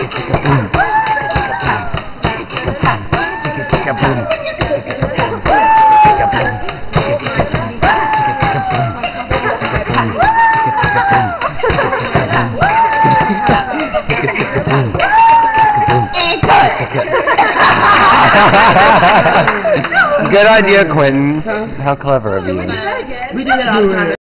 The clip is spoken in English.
Good idea, Quentin. How clever of you. We do that all the time.